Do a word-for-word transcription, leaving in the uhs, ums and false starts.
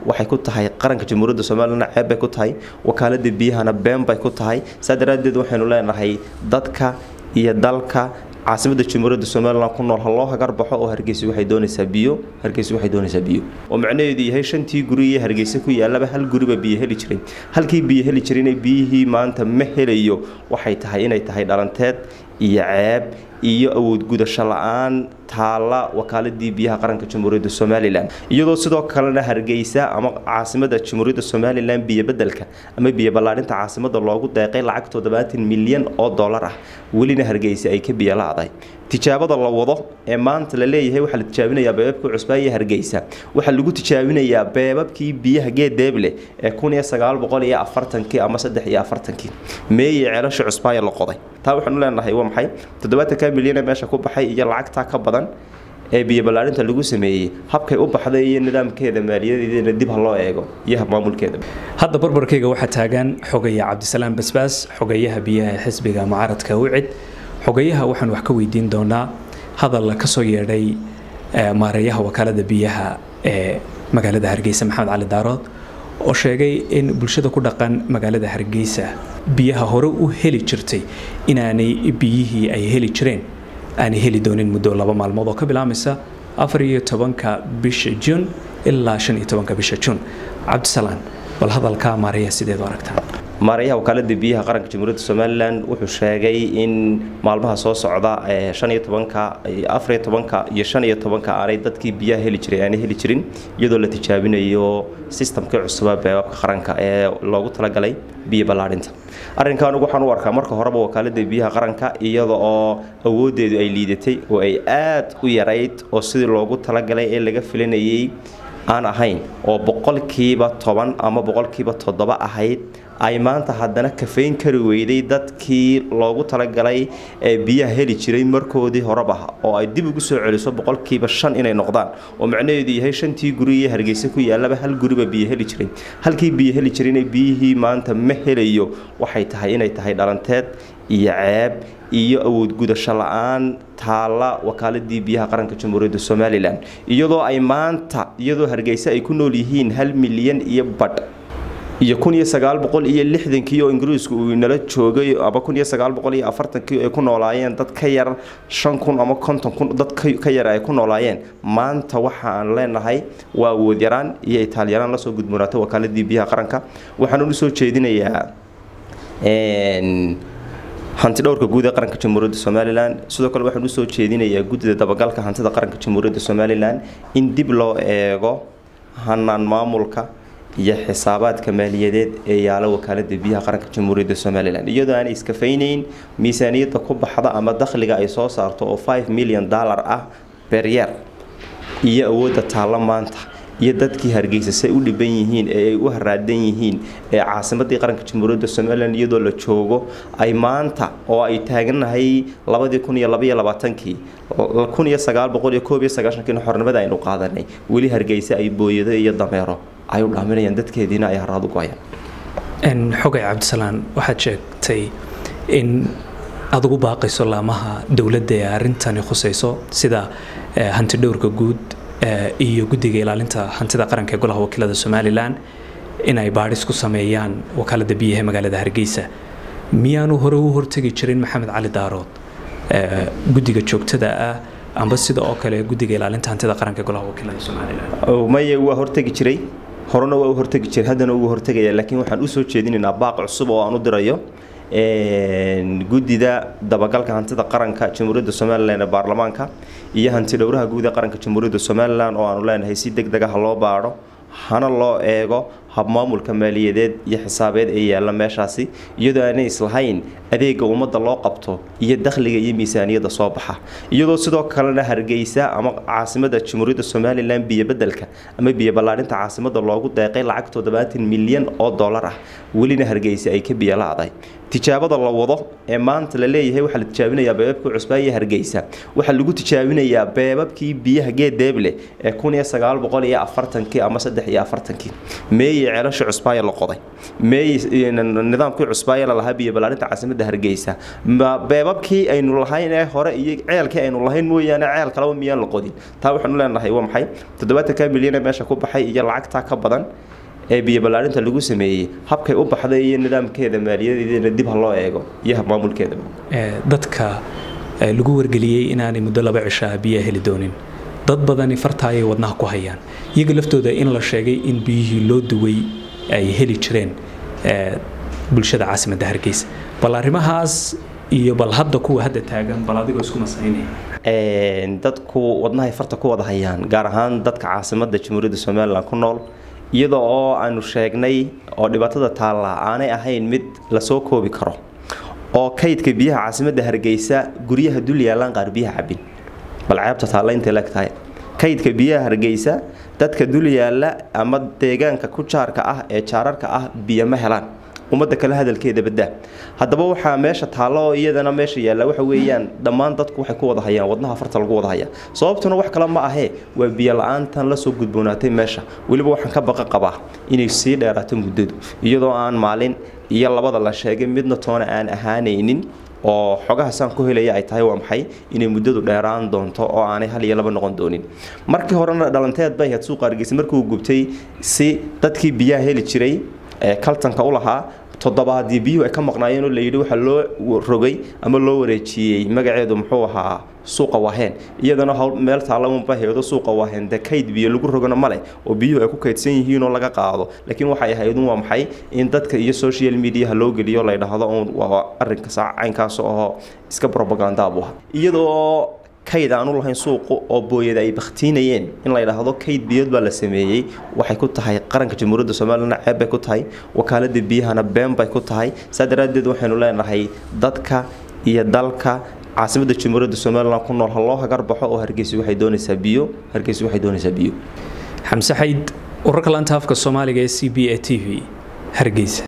waxay ku tahay qaranka jamhuuriyadda Soomaaliland ceeb bay ku tahay wakaaladda biyahana been bay ku tahay saadaradeed waxaynu leenahay dadka iyo dalka caasimada jamhuuriyadda Soomaaliland ku nool haloo hagar baxo oo Hargeysa waxay doonaysaa biyo Hargeysa waxay doonaysaa biyo oo macnaheedu yahay shantii guri ee Hargeysa ku yaalaba hal guri ba biyo heli jiray halkii biyo heli jiray inay biyihii maanta ma helayo waxay tahay inay tahay dhalanteed iyo ceeb iyo awood gudasho la'aan taala wakaaladii biyaha qaranka jamhuuriyadda Soomaaliland iyadoo sidoo kalena Hargeysa ama caasimada jamhuuriyadda Soomaaliland biyo bedelka ama biyo ballaarinta caasimada loogu deeqay lacag toddobaatan milyan oo dollar ah welina Hargeysa ay ka biyo la'aaday tijaabada la wado ee maanta la leeyahay waxa la tijaabinayaa beebabka cusbaa ee Hargeysa waxa lagu tijaabinayaa beebabkii biyaha geedeeble ee kun iyo sagaal boqol iyo afartan ama saddex iyo afartan meeyay ceelasha cusbaa la qoday taa waxaanu leenahay waa maxay toddobaatan milyan meesha ku baxay iyo lacagta ka badan ee biyo ballaarinta lagu sameeyay habkay u baxday iyo nidaamkeeda maaliyadeedna dib loo eego iyo hab maamulkeeda hadda barbarkayga waxa taagan xogaya Cabdisalaam Basbaas xogayaha biyaha xisbiga mucaaradka Wicid xogayaha waxaan wax ka weydiin doonaa hadal ka soo yeedhay maareeyaha wakaaladda biyaha ee magaalada Hargeysa Maxamed Cali Daarood oo sheegay in bulshada ku dhaqan magaalada Hargeysa biyaha hore u heli jirtay inaanay biyihii ay heli jireen aan heli doonin muddo laba maalmood oo ka bilaabmaysa afar iyo tobanka bisha June ilaa shan iyo tobanka bisha June Cabdisalaam bal hadalka maareeyaha sideed u aragtaan maareeyaha wakaaladda biyaha qaranka jamhuuriyadda Soomaaliland wuxuu sheegay in maalmaha soo socda ee shan iyo tobanka afar iyo tobanka iyo shan iyo tobanka aanay dadkii biyaha heli jiray aan heli jirin iyadoo la tijaabinayo systemka cusub ee beebabka qaranka ee loogu talagalay biyo ballaarinta arrinkan waxaan u arkaa marka horeba wakaaladda biyaha qaranka iyada oo awoodeedu ay liidatay oo ay aad u yarayd oo sidii loogu talagalay ee laga filanayay aan ahayn oo boqolkiiba toban ama boqolkiiba toddoba ahayd ay maanta haddana kafeyn kari weyday dadkii loogu talagalay ee biyaha heli jiray markoodii horeba oo ay dib ugu soo celiso boqolkiiba shan inay noqdaan oo macnaheedu yahay shantii guri ee Hargeysa ku yaalaba hal guri ba biyo heli jiray halkii biyo heli jiray inay biyihii maanta ma helayo waxay tahay inay tahay dhalanteed iyo ceeb iyo awood gudasho la'aan taala wakaaladii biyaha qaranka jamhuuriyadda Soomaaliland iyadoo ay maanta iyadoo Hargeysa ay ku nool yihiin hal milyan iyo badh iyo kun iyo sagaal boqol iyo lixdan oo Ingiriisku uu inala joogay aba kun iyo sagaal boqol iyo afartan ay ku noolaayeen dad ka yar shan kun ama konton kun dad ka yar ay ku noolaayeen maanta waxa aan leenahay waa awood yaraan iyo Itaaliyaan la soo gudboonaatay wakaaladii biyaha qaranka waxaan u soo jeedinayaa een hanti dhowrka guud ee qaranka jamhuuriyadda Soomaaliland sidoo kale waxaan u soo jeedinayaa guddida dabagalka hantida qaranka jamhuuriyadda Soomaaliland in dib loo eego hanaan maamulka iyo xisaabaadka maaliyadeed ee yaala wakaaladda biyaha qaranka jamhuuriyadda Soomaaliland iyadoo aan iska faynayn miisaaniyadda ku baxda ama dakhliga ay soo saarto oo five million dollar ah per year iyo awoodda taala maanta iyo dadkii Hargeysa say u dhiban yihiin ee ay u haraadan yihiin ee caasimadii qaranka jamhuuriyadda Soomaaliland iyadoo la joogo ay maanta oo ay taaganahay laba kun iyo laba iyo labaatan kun iyo sagaal boqol iyo koob iyo sagaashan xornimada aynu qaadanay weli Hargeysa ay booyado iyo dameero ay u dhaaminayaan dadkeedina ay haraad u go'ayaan in xogay Cabdisalaam waxaad sheegtay in aad ugu baaqayso laamaha dawladda ee arintani khusayso sida hanti dhowrka guud iyo guddiga ilaalinta hantida qaranka ee golaha wakiilada Soomaaliland in ay baadhis ku sameeyaan wakaaladda biyaha magaalada Hargeysa miyaanu hore u hortagi jirin Maxamed Cali Daarood guddiga joogtada ah amba sida oo kale guddiga ilaalinta hantida qaranka ee golaha wakiilada Soomaaliland oo may waa hortagi jiray horena waa hortagi jiray haddana uu hortagaya laakiin waxaan u soo jeedinaynaa baaq cusub oo aan u dirayo een guddida dabagalka hantida qaranka jamhuuriyadda Soomaaliland ee baarlamaanka iyo hanti dhowraha guud ee qaranka jamhuuriyadda Soomaaliland oo aanu leenahay si degdeg ah loo baaro hana loo eego hab maamulka maaliyadeed iyo xisaabeed ee yaala meeshaasi iyadoo aanay islahayn adeega ummadda loo qabto iyo dakhliga iyo miisaaniyadda soo baxa iyadoo sidoo kalena Hargeysa ama caasimada jamhuuriyadda Soomaaliland biyo bedelka ama biyo ballaarinta caasimada loogu deeqay lacag toddobaatan milyan oo dollar ah welina Hargeysa ay ka biyo la'aaday tijaabada la wado ee maanta la leeyahay waxa la tijaabinayaa beebabka cusbaa ee Hargeysa waxa lagu tijaabinayaa beebabkii biyaha geedeeble ee kun iyo sagaal boqol iyo afartan ama saddex iyo afartan meeyay meey ceelasha cusbaaya la qoday meey nidaamkii cusbaaya la lahaa biyo balaarinta caasimadda Hargeysa beebabkii aynu lahayn ee hore iyo ceelkii aynu lahayn mooyaane ceel kale miyaan la qodin taa waxaan leenahay waa maxay toddobaatan milyan meesha ku baxay iyo lacagta ka badan ee biyo balaarinta lagu sameeyay habkay u baxday iyo nidaamkeeda maaliyadeedna dib ha loo eego iyo maamulkeeda ee dadka lagu wargeliyay inaanay muddo laba cisho biyo heli doonin dad badani farta ay wadnaha ku hayaan iyaga laftooda in la sheegay in biyihii loo duway ay heli jireen ee bulshada caasimadda Hargeysa bal arrimahaas iyo bal hadda kuwa hadda taagan bal adiga isku masaynay ee dadku wadnaha farta ku wada hayaan gaar ahaan dadka caasimadda Jamhuuriyadda Soomaaliland ku nool iyadoo oo aanu sheegnay oo dhibaatada taala aanay ahayn mid la soo koobi karo oo kaydka biyaha caasimadda Hargeysa guriyaha dul yaalan qaar biyaha cabin bal ceebta taala inta leegtahay kaydka biyaha Hargeysa dadka dul yaala ama deegaanka ku jaarka ah ee jaararka ah biyo ma helaan umada kala hadalkeeda badda hadaba waxa meesha taalo iyadana meesha yaala waxa weeyaan dhamaan dadku waxay ku wada hayaan wadnaha farta lagu wada haya sababtuna wax kale ma ahe waa biyo la'aantan la soo gudboonaatay meesha waliba waxaan ka baqa qabaa inay sii dheeraato muddadu iyadoo aan maalin iyo labada la sheegay midna toona aan ahaanaynin oo xogaha san ku helaya ay tahay waa maxay inay muddadu dheeraan doonto oo aanay hal iyo laba noqon doonin markii horena dhalanteed bay had suuq Hargeysa markuu gubtay si dadkii biyaha heli jiray ee kaltanka u lahaa toddobaadii biyo ay ka maqnaayeen oo la yiri waxa loo rogay ama loo wareejiyay magaceedu muxuu ahaa suuqa Waaheen iyadana meel taalamoon baahaydo suuqa Waaheen dakayd biyo lagu rogana male oo biyo ay ku kaydsan yihiin oo laga qaado laakiin waxa ay hay'adun waa maxay in dadka iyo social media loo geliyo la yiraahdo waa arrinka saacaynkaas oo iska propaganda ah iyadoo kayd aanu lahayn suuq oo booyada ay baqtiinayeen in la yiraahdo kayd biyo baa la sameeyay waxay ku tahay qaranka Jamhuuriyadda Soomaaliland ceeb bay ku tahay wakaaladda biyahana been bay ku tahay sadaradeed waxaanu leenahay dadka iyo dalka caasimadda Jamhuuriyadda Soomaaliland ku nool haloo hagar baxo oo Hargeysa waxay doonaysaa biyo Hargeysa waxay doonaysaa biyo Xamse Xayd wararka laanta afka Soomaaliga ee C B A T V Hargeysa